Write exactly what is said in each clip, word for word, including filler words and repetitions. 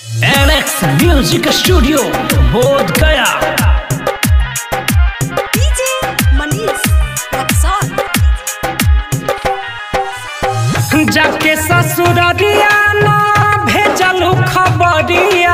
Alex music studio बोध गया। DJ Manish Raxaul. जाके ससुररिया ना भेजलू खबरिया,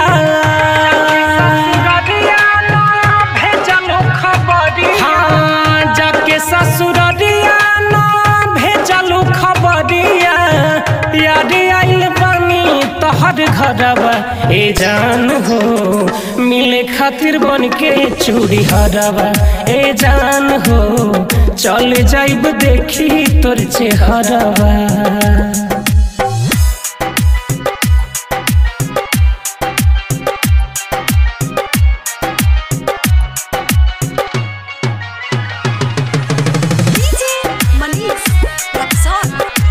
हाँ जाके ससुररिया ना भेजलू खबरिया। याद आइल बानी तोहर घरवा ए जान हो, मिले खातिर बन के चूड़ी हरवा ए जान हो। चल जाइब देखी तोर चेहरवा। डीजे मनीष रक्सौल।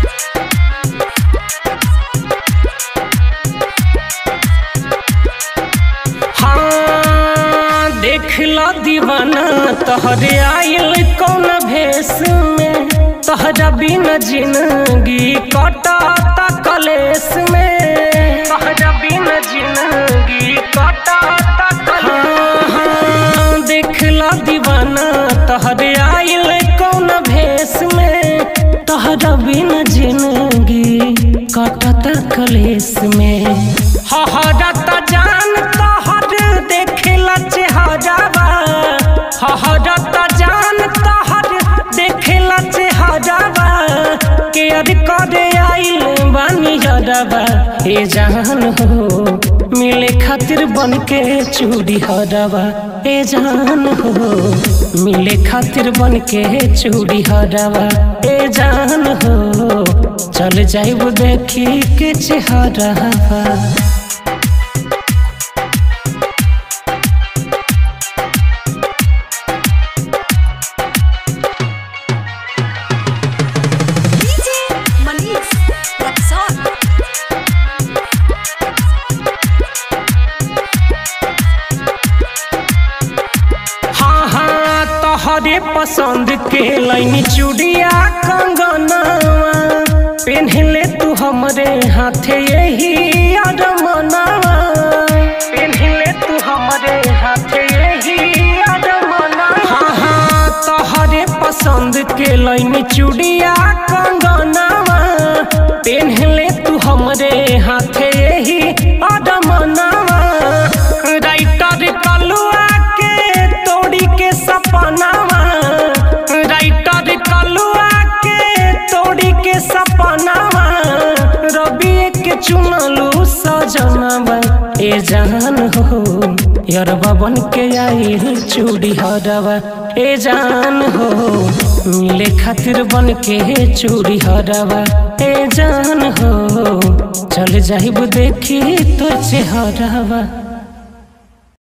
हाँ देख लो दीवाना तोहरे आइल कौन भेष में, तोहरा बिना जिंदगी कटता कलेस में, तोहरा बिना जिंदगी कटता कलेस। हाँ देख लो दीवाना तोहरे आइल कौन भेष में, तोहरा बिना जिंदगी कटता कलेस में। हहरता जान तोहर देखेला चेहरावा, हहरता जान तोहर देखेला चेहरावा। केयर करे आइल बानी हरवा ए जान हो, मिले खातिर बन के चूड़ी हरवा ए जान हो। मिले खातिर बन के चूड़ी हरवा ए जान हो। चल जाइब देखी के चेहरावा। डीजे मनीष रक्सौल। हाँ हाँ तोहरे पसंद के लाइन चूड़िया कंगनवा, पेन्हले तू हमरे हाथे यही अरमनवा, पेन्हले तू हमरे हाथे यही अरमनवा। हाँ हाँ तोहरे पसंद के लाइन चूड़िया कंगनवा, पेन्हले तू हमरे हाथे यही अरमनवा। राइटर कलुआ के तोड़ी के सपनावा, राइटर कलुआ के तोड़ी के सपनावा। रवि के चुनलू सजनवा ए जान हो, यरबा बन के आइल चूड़ी हरवा ए जान हो। मिले खातिर बन के चूड़ी हरवा ए जान हो। चल जाइब देखी तोर चेहरवा।